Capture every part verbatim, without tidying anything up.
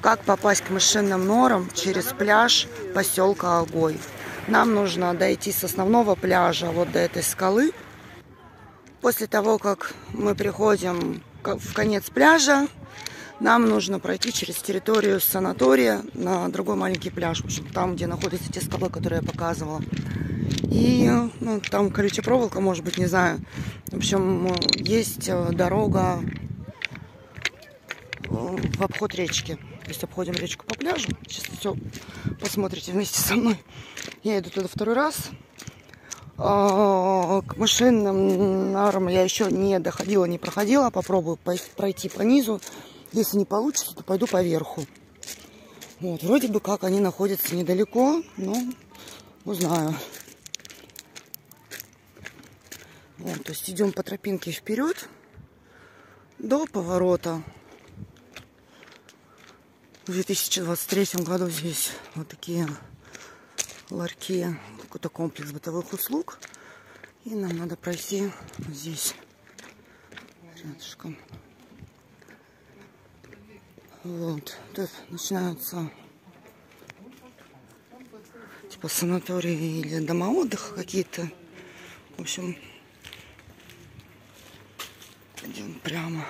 Как попасть к мышиным норам через пляж поселка Огой. Нам нужно дойти с основного пляжа вот до этой скалы. После того, как мы приходим в конец пляжа, нам нужно пройти через территорию санатория на другой маленький пляж. В общем, там, где находятся те скалы, которые я показывала. И ну, там колючая проволока, может быть, не знаю. В общем, есть дорога в обход речки. То есть обходим речку по пляжу. Сейчас все посмотрите вместе со мной. Я иду туда второй раз. К мышиным норам я еще не доходила, не проходила. Попробую пройти по низу. Если не получится, то пойду по верху. Вот, вроде бы как они находятся недалеко, но узнаю. Вот, то есть идем по тропинке вперед до поворота. В две тысячи двадцать третьем году здесь вот такие ларьки, какой-то комплекс бытовых услуг. И нам надо пройти вот здесь рядышком. Вот, тут начинаются типа санатории или дома отдыха какие-то. В общем, идем прямо.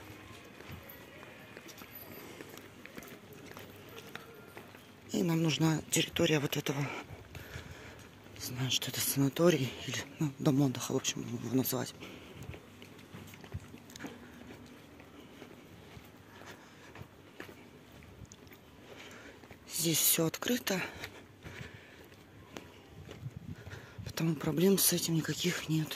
И нам нужна территория вот этого, не знаю, что это санаторий или ну, дом отдыха, в общем, его назвать. Здесь все открыто, потому проблем с этим никаких нет.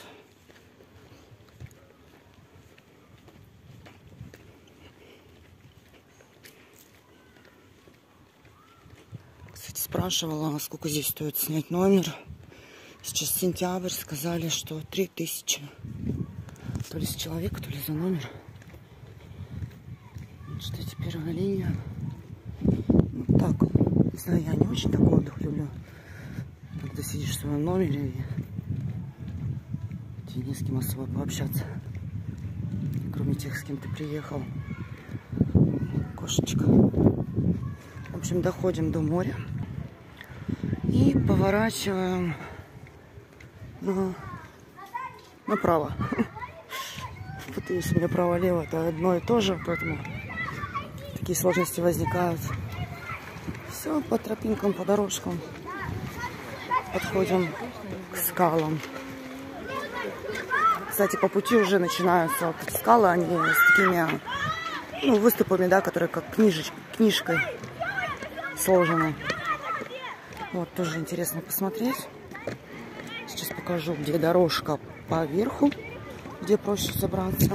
Кстати, спрашивала, сколько здесь стоит снять номер. Сейчас сентябрь, сказали, что три тысячи. То ли с человека, то ли за номер. Что это первая линия. Ну, так, не знаю, я не очень такой отдых люблю. Когда сидишь в своем номере и тебе не с кем особо пообщаться. Кроме тех, с кем ты приехал. Кошечка. В общем, доходим до моря. И поворачиваем на... направо. Путаюсь, у меня право-лево, это одно и то же, поэтому такие сложности возникают. Все, по тропинкам, по дорожкам подходим к скалам. Кстати, по пути уже начинаются вот эти скалы, они с такими ну, выступами, да, которые как книжеч... книжкой сложены. Вот, тоже интересно посмотреть. Сейчас покажу, где дорожка по верху, где проще собраться.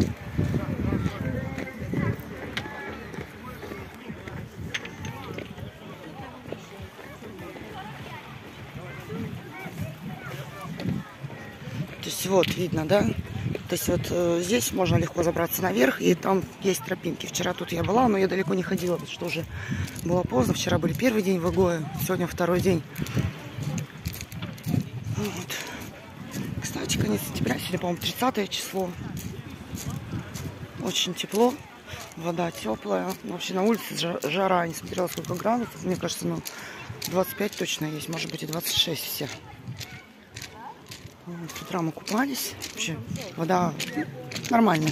То есть вот видно, да? То есть вот э, здесь можно легко забраться наверх, и там есть тропинки. Вчера тут я была, но я далеко не ходила, потому что уже было поздно. Вчера были первый день в Огое, сегодня второй день. Вот. Кстати, конец сентября, сегодня, по-моему, тридцатое число. Очень тепло, вода теплая. Вообще на улице жара, не смотрела сколько градусов. Мне кажется, ну, двадцать пять точно есть, может быть и двадцать шесть все. Вот, с утра мы купались. Вообще, вода нормальная.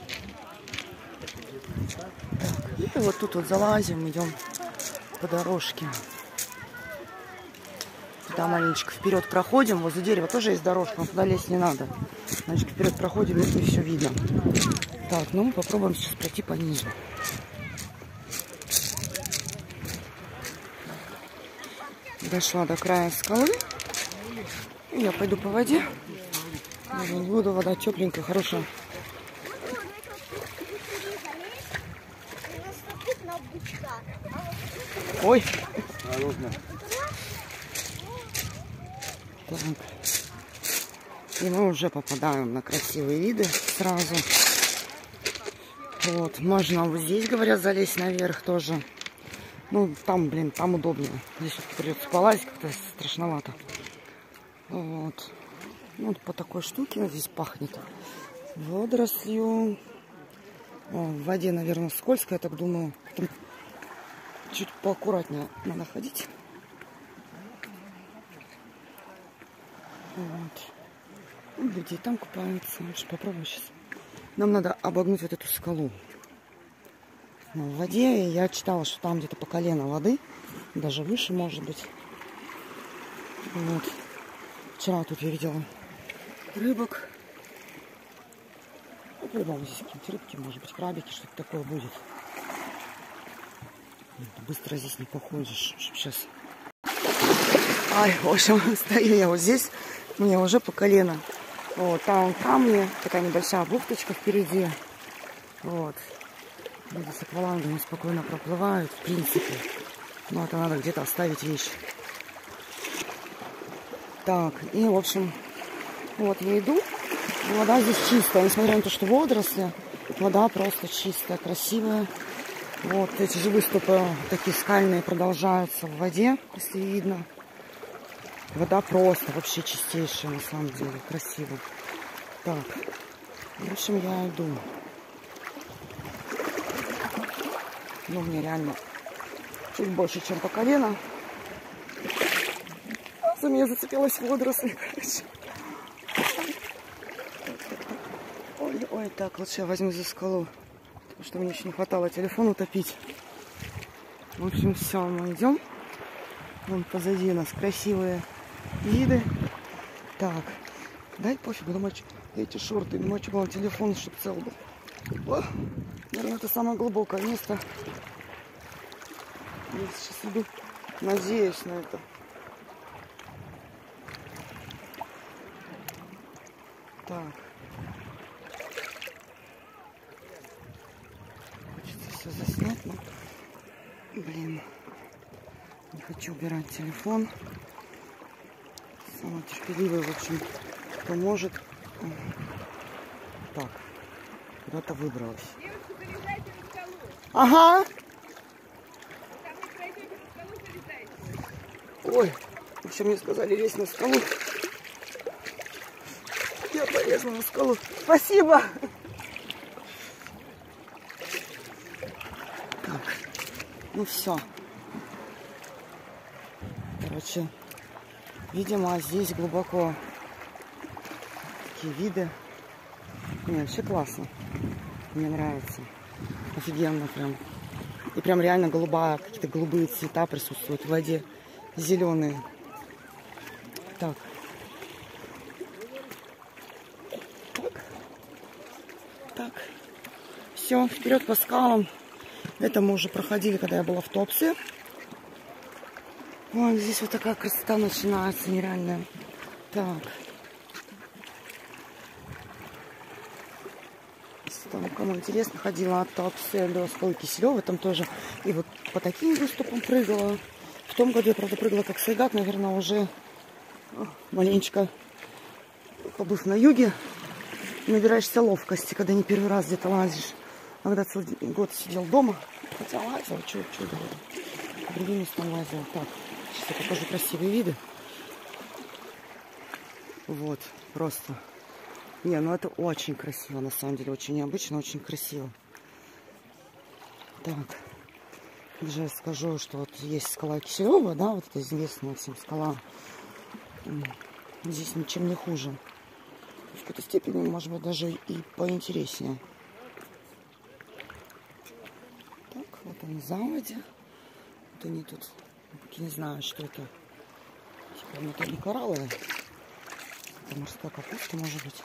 Так, и вот тут вот залазим, идем по дорожке. Туда маленечко вперед проходим. Возле дерева тоже есть дорожка, но туда лезть не надо. Маленечко вперед проходим, и все видно. Так, ну мы попробуем сейчас пройти по низу. Дошла до края скалы. Я пойду по воде. Даже не буду, вода тепленькая, хорошая. Ой. Так. И мы уже попадаем на красивые виды сразу. Вот, можно вот здесь, говорят, залезть наверх тоже. Ну, там, блин, там удобнее. Здесь вот придется полазить, как-то страшновато. Вот. Вот по такой штуке вот здесь пахнет водорослью. О, в воде, наверное, скользко, я так думаю. чуть поаккуратнее надо ходить. Вот. Люди там купаются. Лучше попробую сейчас. Нам надо обогнуть вот эту скалу. В воде я читала, что там где-то по колено воды. Даже выше, может быть. Вот. Вчера тут я видела рыбок. Ну, по-любому здесь какие-нибудь рыбки, может быть, крабики, что-то такое будет. Быстро здесь не походишь. Сейчас. Ай, в общем, стою я вот здесь. Мне уже по колено. Вот, там камни, такая небольшая бухточка впереди. Вот. Люди с аквалангами спокойно проплывают, в принципе. Но это надо где-то оставить вещи. Так, и, в общем, вот я иду. Вода здесь чистая, несмотря на то, что водоросли. Вода просто чистая, красивая. Вот эти же выступы такие скальные продолжаются в воде, если видно. Вода просто вообще чистейшая, на самом деле, красивая. Так, в общем, я иду. Ну, мне реально чуть больше, чем по колено. За меня зацепилась водоросль, короче. Ой, ой, так, лучше я возьму за скалу, потому что мне еще не хватало телефон утопить. В общем, все, мы идем. Вон позади нас красивые виды. Так, дай пофигу, намочу эти шорты, намочу вам телефон, чтобы цел был. О, наверное, это самое глубокое место. Я сейчас иду, надеюсь на это. Так. Хочется все заснять, но, блин, не хочу убирать телефон. Самый терпеливый, в общем, поможет. Так, куда-то выбралась. Девушка, залезайте на скалу. Ага. Там вы пройдете на скалу, залезайте. Ой, в общем, мне сказали лезть на скалу. Я полезла на скалу. Спасибо. Так, ну все. Короче, видимо, здесь глубоко. Такие виды. Не, вообще классно. Мне нравится. Офигенно прям. И прям реально голубая, какие-то голубые цвета присутствуют в воде. Зеленые. Так. Так. Так. Все, вперед по скалам. Это мы уже проходили, когда я была в Туапсе. Вон здесь вот такая красота начинается нереальная. Так. Если там кому интересно, ходила от Туапсе до скалы Киселева, там тоже. И вот по таким выступам прыгала. В том году я, правда, прыгала как сайгак, наверное, уже маленечко побыв на юге. Набираешься ловкости, когда не первый раз где-то лазишь. А когда целый год сидел дома, хотя лазил, что говорю, другим местом лазил. Так, сейчас я покажу красивые виды. Вот, просто. Не, ну это очень красиво, на самом деле, очень необычно, очень красиво. Так, уже скажу, что вот есть скала Киселева, да, вот это известная всем скала. Здесь ничем не хуже. В какой-то степени, может быть, даже и поинтереснее. Так, вот они заводи. Вот они тут, я не знаю, что это. Типа, ну, это не кораллы. Это морская капуста, может быть.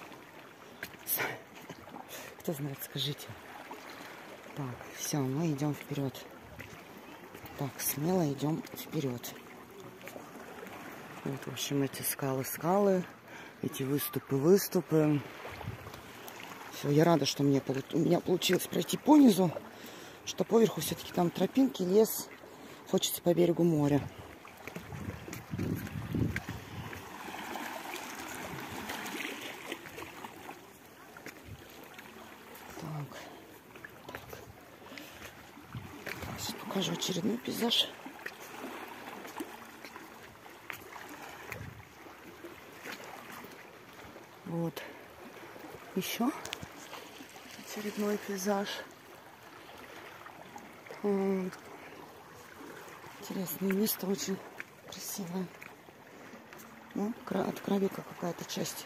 Кто знает, скажите. Так, все, мы идем вперед. Так, смело идем вперед. Вот, в общем, эти скалы-скалы, эти выступы-выступы. Все, я рада, что мне, у меня получилось пройти по низу, что поверху все-таки там тропинки, лес. Хочется по берегу моря. Так. Сейчас покажу очередной пейзаж. Вот. Еще очередной пейзаж. Вот. Интересное место, очень красивое. Ну, от крабика какая-то часть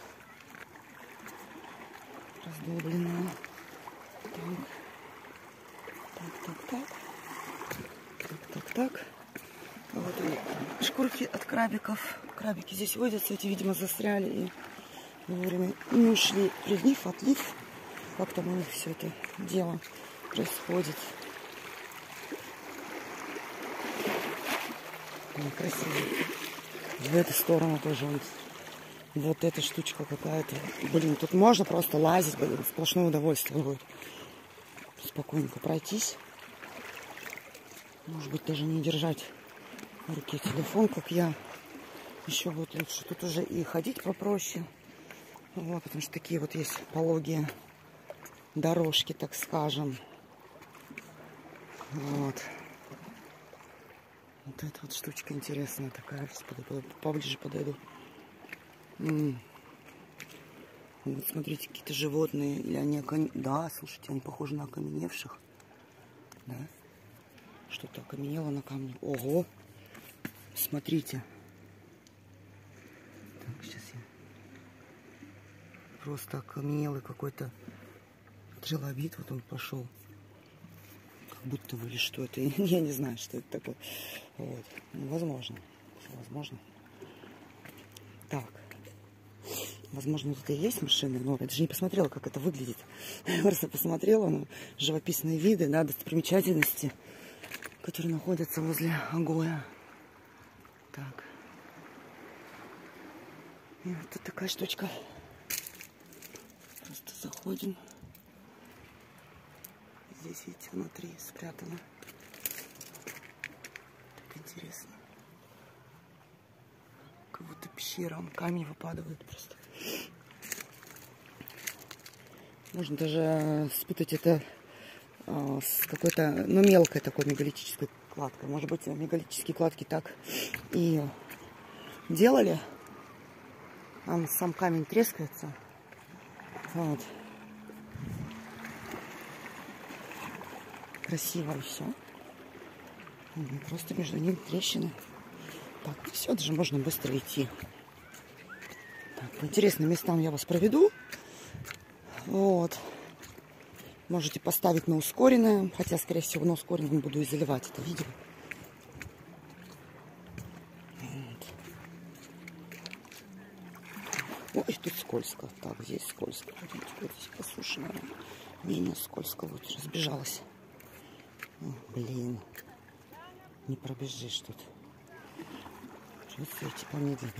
раздолбленная. Так. Так, так, так. Так, так, так. А вот и шкурки от крабиков. Крабики здесь водятся, эти, видимо, застряли и вовремя не ушли. Прилив, отлив. Как там у них все это дело происходит. Красиво. В эту сторону тоже вот, вот эта штучка какая-то. Блин, тут можно просто лазить, блин, сплошное удовольствие будет. Спокойненько пройтись. Может быть, даже не держать в руке телефон, как я. Еще будет лучше. Тут уже и ходить попроще. Вот, потому что такие вот есть пологие дорожки, так скажем. Вот. Вот эта вот штучка интересная такая. Сейчас поближе подойду. М-м. Вот смотрите, какие-то животные. Или они окам... Да, слушайте, они похожи на окаменевших. Да? Что-то окаменело на камне. Ого! Смотрите. Так, сейчас я... Просто окаменелый какой-то трилобит. Вот он пошел. Как будто бы, или что это. Я не знаю, что это такое. Вот. Ну, возможно. Возможно. Так. Возможно, тут и есть машины, но я даже не посмотрела, как это выглядит. Просто посмотрела на живописные виды, да, достопримечательности, которые находятся возле Агоя. Так. И вот тут такая штучка. Просто заходим. Здесь, видите, внутри спрятано. Так интересно. Как будто пещера, камень выпадает просто. Можно даже спутать это а, с какой-то, ну, мелкой такой мегалитической кладкой. Может быть, мегалитические кладки так и делали. Там сам камень трескается. Вот. Красиво и все. Просто между ними трещины. Так, все, даже можно быстро идти. Так, по интересным местам я вас проведу. Вот. Можете поставить на ускоренное. Хотя, скорее всего, на ускоренном буду и заливать это видео. Вот. Ой, тут скользко. Так, здесь скользко. Вот здесь по суше, наверное. Не, не скользко. Вот, разбежалась. О, блин. Не пробежишь тут. Чувствуете, помедленнее.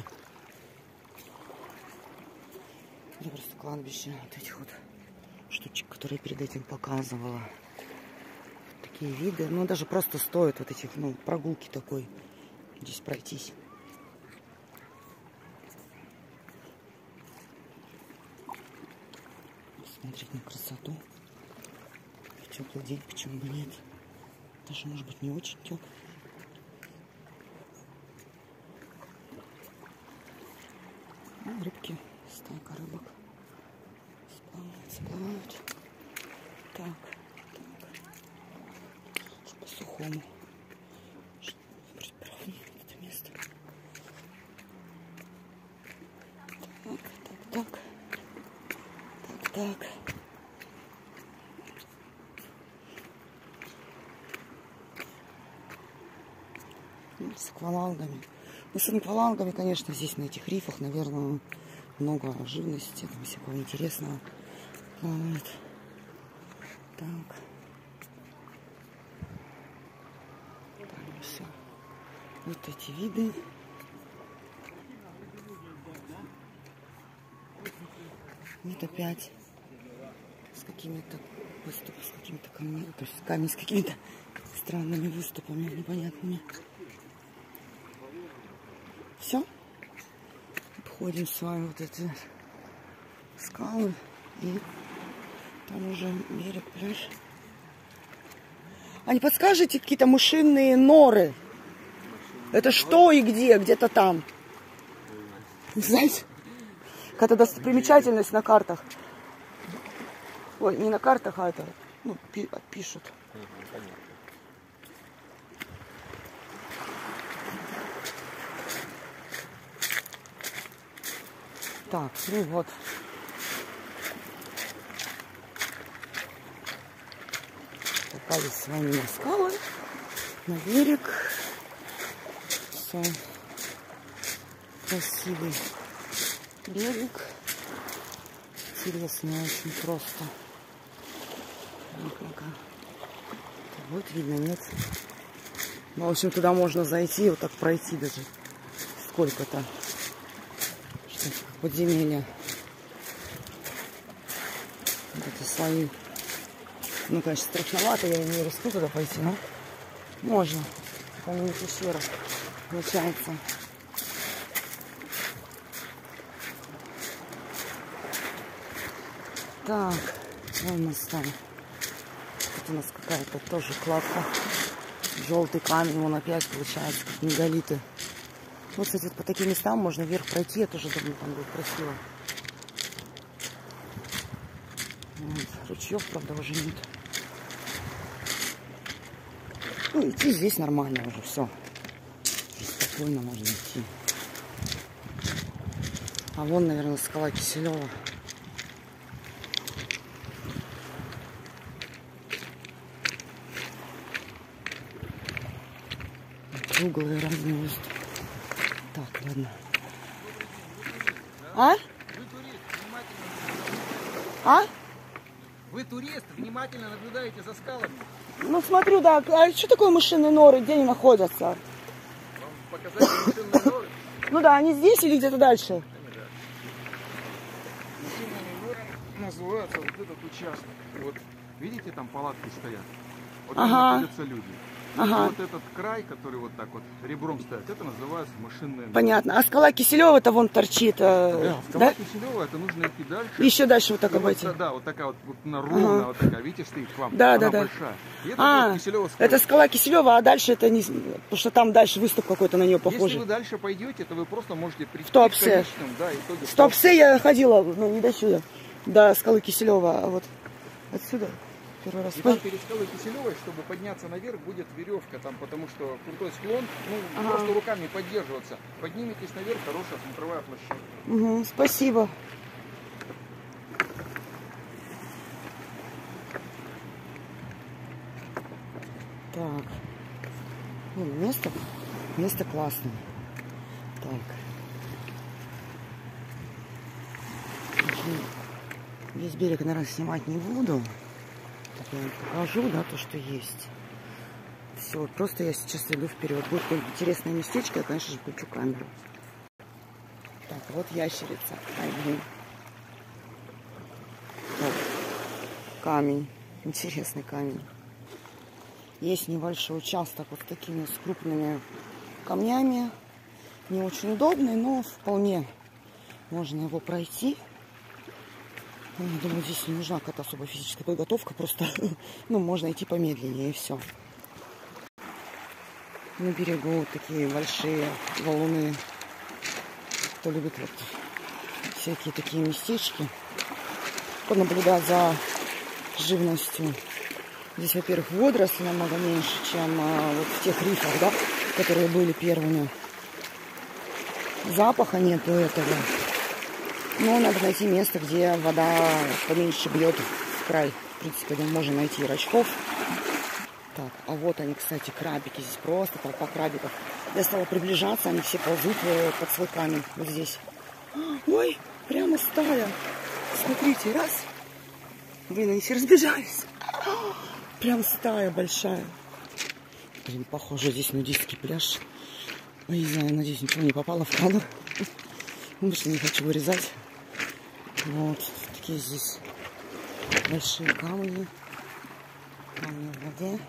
Это просто кладбище вот этих вот штучек, которые я перед этим показывала. Такие виды. Ну, даже просто стоит вот этих, ну, прогулки такой здесь пройтись. Смотреть на красоту. В теплый день, почему бы нет. Даже, может быть, не очень теплый. Ну, рыбки, стайка рыбок сплавают, сплавают. Так, так. По сухому. Выбрать правильно это место. Так, так, так. Так, так. С аквалангами. Ну, с аквалангами, конечно, здесь на этих рифах, наверное, много живности, там всякого интересного. Вот. Так. Там все. Вот эти виды. Вот опять с какими-то выступами, с какими-то камнями, то есть камень с какими-то странными выступами непонятными. Все. Обходим с вами вот эти скалы. И там уже берег, пляж. А не подскажете какие-то мышиные норы? Это что и где? Где-то там. Не знаете? Какая-то достопримечательность на картах. Ой, не на картах, а это, ну, пишут. Так, ну вот. Попались с вами на скалы, на берег. Все. Красивый берег. Интересный очень просто. Ну-ка. Вот видно, нет? Ну, в общем, туда можно зайти, вот так пройти даже. Сколько-то. Что-то подземелье. Вот эти слои. Ну, конечно, страшновато, я не рискну туда пойти, но можно. Там не пещера получается. Так, что у нас там? Тут у нас какая-то тоже кладка. Желтый камень, вон опять получается, как мегалиты. Вот, кстати, вот по таким местам можно вверх пройти. Я тоже думаю, там будет красиво. Вот, ручьев, правда, уже нет. Ну, идти здесь нормально уже, все. Спокойно можно идти. А вон, наверное, скала Киселева. Углы разные выступы. Так, ладно. А? А? Вы турист, внимательно наблюдаете за скалами. Ну, смотрю, да. А что такое мышиные норы? Где они находятся? Вам показать мышиные норы? Ну да, они здесь или где-то дальше? Мышиными норами называется вот этот участок. Вот, видите, там палатки стоят? Вот там Ага. находятся люди. Ага. Вот этот край, который вот так вот ребром стоит, это называется мышиные норы. Понятно. А скала Киселева-то вон торчит. Э, Да, скала Киселева, это нужно идти дальше. Еще дальше вот так И вот, обойти. да, вот такая вот, вот она ровная, Ага. вот такая, видите, стоит к вам. Да, она да, да. большая. И это А, вот Киселева скала. это скала Киселева, а дальше это не... Потому что там дальше выступ какой-то на нее похожий. Если вы дальше пойдете, то вы просто можете прийти В к Туапсе. конечному, да, итоге. В Туапсе я ходила, ну не до сюда, до скалы Киселева, а вот отсюда первый раз. И там перед скалой Киселевой, чтобы подняться наверх, будет веревка там, потому что крутой склон, ну, Ага. просто руками поддерживаться. Подниметесь наверх, хорошая смотровая площадка. Угу, спасибо. Так. Ну, место, место классное. Так. Весь берег, наверное, снимать не буду. Так я вам покажу, да, то, что есть. Все, просто я сейчас иду вперед. Будет какое-нибудь интересное местечко, я, конечно же, включу камеру. Так, вот ящерица. Один. Так, камень. Интересный камень. Есть небольшой участок вот с такими с крупными камнями. Не очень удобный, но вполне можно его пройти. Я думаю, здесь не нужна какая-то особая физическая подготовка. Просто, ну, можно идти помедленнее и все. На берегу вот такие большие валуны. Кто любит вот всякие такие местечки, понаблюдать за живностью. Здесь, во-первых, водоросли намного меньше, чем а, вот в тех рифах, да, которые были первыми. Запаха нету этого. Но надо найти место, где вода поменьше бьет в край. В принципе, там можно найти рачков. Так, а вот они, кстати, крабики. Здесь просто толпа крабиков. Я стала приближаться, они все ползут под свой камень. Вот здесь. Ой, прямо стая. Смотрите, раз. Блин, они все разбежались. Прям стая большая. Блин, похоже, здесь нудистский пляж. Ой, не знаю, надеюсь, ничего не попало в кадр. Потому что не хочу вырезать. Вот, такие здесь большие камни. Камни в воде.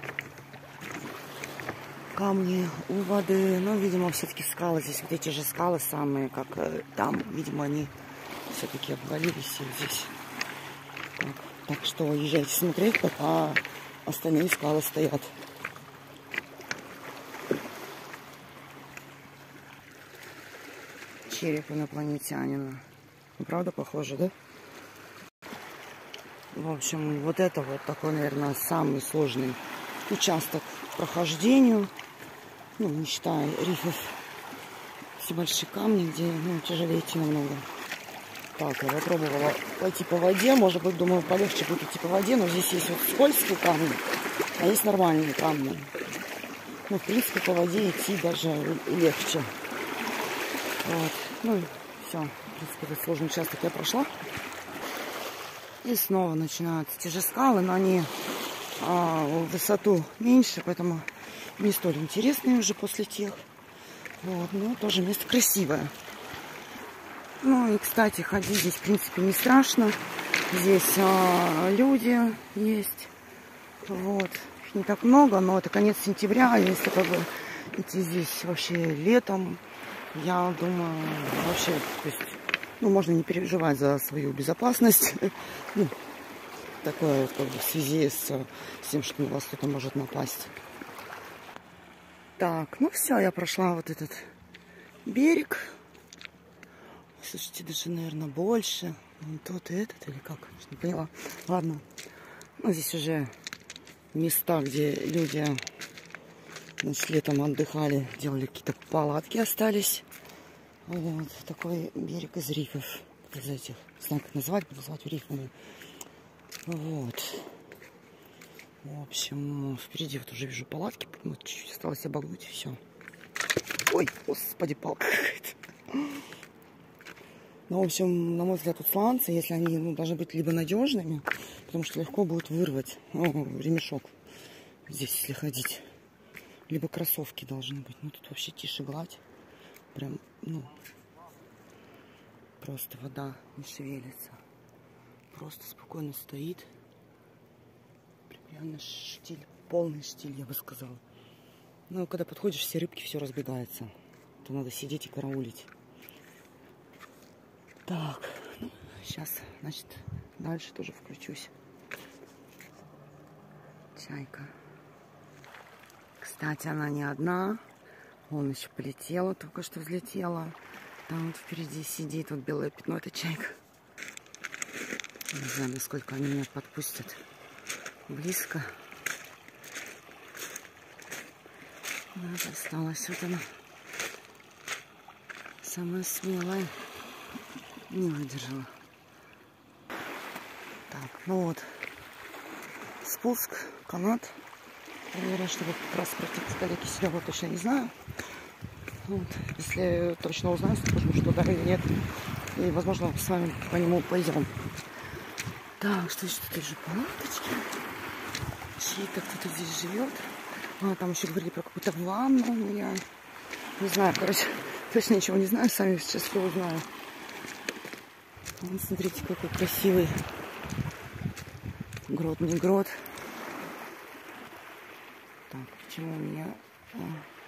Камни у воды. Ну, видимо, все-таки скалы. Здесь вот эти же скалы самые, как э, там. Видимо, они все-таки обвалились здесь. Так, так что езжайте смотреть, пока остальные скалы стоят. Череп инопланетянина. Правда похоже, да? В общем, вот это вот такой, наверное, самый сложный участок к прохождению. Ну, не считая рифов. Все большие камни, где, ну, тяжелее идти намного. Так, я попробовала пойти по воде. Может быть, думаю, полегче будет идти по воде. Но здесь есть вот скользкие камни, а есть нормальные камни. Ну, в принципе, по воде идти даже легче. Вот. Ну, и все. В принципе, этот сложный участок я прошла. И снова начинаются те же скалы, но они а, в высоту меньше, поэтому не столь интересные уже после тех. Вот. Но тоже место красивое. Ну и, кстати, ходить здесь, в принципе, не страшно. Здесь а, люди есть. Вот. Их не так много, но это конец сентября. Если как бы идти здесь вообще летом, я думаю, вообще, то есть, ну, можно не переживать за свою безопасность. Ну, такое как бы в связи с, с тем, что на вас кто-то может напасть. Так, ну все, я прошла вот этот берег. Слушайте, даже, наверное, больше. Вон тот и этот, или как? Не поняла. Ладно. Ну, здесь уже места, где люди, значит, летом отдыхали, делали какие-то палатки, остались. Вот такой берег из рифов. Из этих. Не знаю, как назвать, буду называть рифами. Вот. В общем, впереди вот уже вижу палатки. Вот чуть-чуть осталось обогнуть, и все. Ой, господи, палка какая-то. Ну, в общем, на мой взгляд, тут сланцы, если они, ну, должны быть либо надежными, потому что легко будет вырвать, ну, ремешок здесь, если ходить. Либо кроссовки должны быть. Ну, тут вообще тише гладь. Прям, ну, просто вода не шевелится. Просто спокойно стоит. Прям реально штиль, полный штиль, я бы сказала. Ну, когда подходишь, все рыбки, все разбегается. То надо сидеть и караулить. Так, ну, сейчас, значит, дальше тоже включусь. Чайка. Кстати, она не одна. Вон еще полетела, только что взлетела. Там вот впереди сидит вот белое пятно, это чайка. Не знаю, насколько они меня подпустят близко. Вот осталась вот она. Самая смелая. Не выдержала. Так, ну вот. Спуск, канат. Наверное, чтобы как раз пройти к скале Киселева, точно не знаю. Вот. Если точно узнаю, скажу, что да или нет. И, возможно, с вами по нему пойдем. Так, что еще тут вижу? Палаточки. Чьи-то кто-то здесь живет. А, там еще говорили про какую-то ванну. Но я не знаю, короче, точно ничего не знаю. Сами сейчас все узнаю. Вот, смотрите, какой красивый грот, не грот. Так, почему у меня...